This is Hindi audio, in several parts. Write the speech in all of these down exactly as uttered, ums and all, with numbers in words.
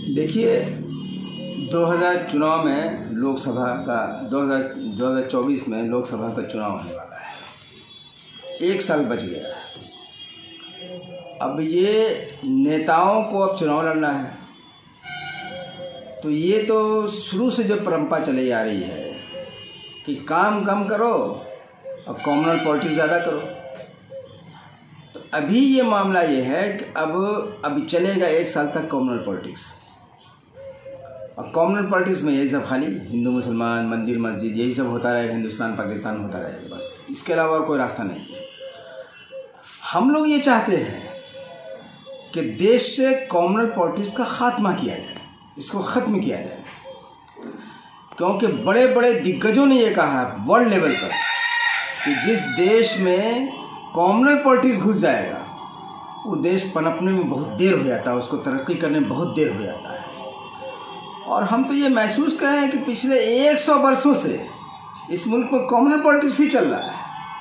देखिए, दो हज़ार चुनाव में लोकसभा का दो हज़ार चौबीस में लोकसभा का चुनाव होने वाला है। एक साल बच गया है। अब ये नेताओं को अब चुनाव लड़ना है, तो ये तो शुरू से जो परंपरा चली आ रही है कि काम कम करो और कॉमनल पॉलिटिक्स ज़्यादा करो। तो अभी ये मामला ये है कि अब अब चलेगा एक साल तक कॉमनल पॉलिटिक्स। और कॉमनल पॉलिटिक्स में यही सब खाली हिंदू मुसलमान, मंदिर मस्जिद, यही सब होता रहेगा, हिंदुस्तान पाकिस्तान होता रहेगा, बस इसके अलावा और कोई रास्ता नहीं है। हम लोग ये चाहते हैं कि देश से कॉमनल पॉलिटिक्स का खात्मा किया जाए, इसको ख़त्म किया जाए, क्योंकि बड़े बड़े दिग्गजों ने ये कहा है वर्ल्ड लेवल पर कि जिस देश में कॉमनल पॉलिटिक्स घुस जाएगा वो देश पनपने में बहुत देर हो जाता है, उसको तरक्की करने में बहुत देर हो जाता है। और हम तो ये महसूस कर रहे हैं कि पिछले एक सौ वर्षों से इस मुल्क में कॉमनल पॉलिटिक्स ही चल रहा है।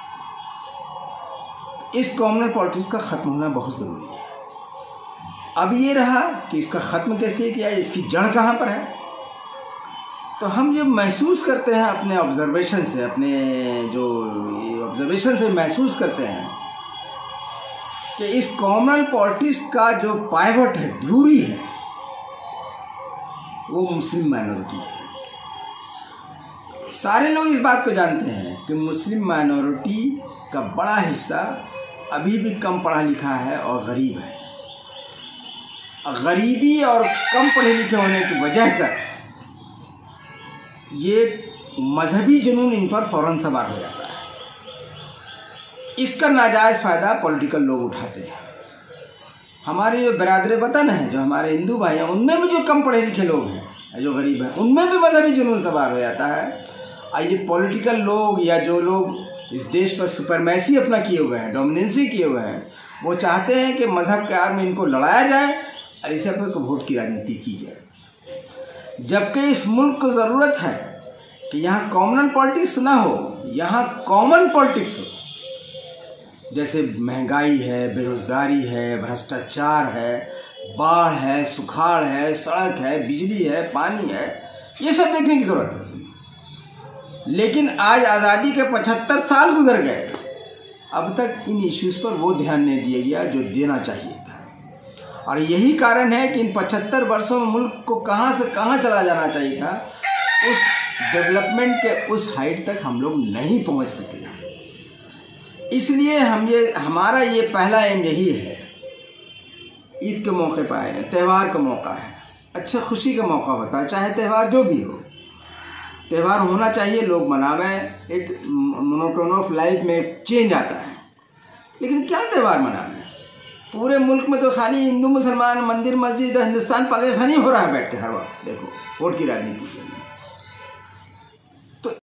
इस कॉमनल पॉलिटिक्स का ख़त्म होना बहुत ज़रूरी है। अब ये रहा कि इसका ख़त्म कैसे किया है, इसकी जड़ कहाँ पर है। तो हम ये महसूस करते हैं अपने ऑब्जर्वेशन से, अपने जो ऑब्जर्वेशन से महसूस करते हैं कि इस कॉमनल पॉलिटिक्स का जो पाइवट है, धुरी है, वो मुस्लिम माइनॉरिटी है। सारे लोग इस बात को जानते हैं कि मुस्लिम माइनॉरिटी का बड़ा हिस्सा अभी भी कम पढ़ा लिखा है और गरीब है। गरीबी और कम पढ़े लिखे होने की वजह कर ये मजहबी जुनून इन पर फौरन सवार हो जाता है। इसका नाजायज़ फ़ायदा पॉलिटिकल लोग उठाते हैं। हमारे जो बिरादरे वतन हैं, जो हमारे हिंदू भाई हैं, उनमें भी जो कम पढ़े लिखे लोग हैं, जो गरीब हैं, उनमें भी मजहबी जुनून सवार हो जाता है। और ये पॉलिटिकल लोग या जो लोग इस देश पर सुपरमैसी अपना किए हुए हैं, डोमिनेंसी किए हुए हैं, वो चाहते हैं कि मज़हब के आड़ में इनको लड़ाया जाए और इसे पर वोट की राजनीति की जाए। जबकि इस मुल्क को ज़रूरत है कि यहाँ कॉमनल पॉलिटिक्स ना हो, यहाँ कॉमन पॉलिटिक्स हो। जैसे महंगाई है, बेरोजगारी है, भ्रष्टाचार है, बाढ़ है, सुखाड़ है, सड़क है, बिजली है, पानी है, ये सब देखने की ज़रूरत है। लेकिन आज आज़ादी के पचहत्तर साल गुजर गए, अब तक इन इश्यूज़ पर वो ध्यान नहीं दिया गया जो देना चाहिए था। और यही कारण है कि इन पचहत्तर वर्षों में मुल्क को कहाँ से कहाँ चला जाना चाहिए था, उस डेवलपमेंट के उस हाइट तक हम लोग नहीं पहुँच सके। इसलिए हम ये हमारा ये पहला एम यही है। ईद के मौके पर आए हैं, त्यौहार का मौका है, अच्छा खुशी का मौका होता है, चाहे त्यौहार जो भी हो, त्यौहार होना चाहिए, लोग मनावें। एक मोनोटोन ऑफ लाइफ में चेंज आता है। लेकिन क्या त्यौहार मनावें? पूरे मुल्क में तो खाली हिंदू मुसलमान, मंदिर मस्जिद, हिंदुस्तान पाकिस्तान ही हो रहा है बैठ के हर वक्त। देखो वोट की राजनीति के लिए।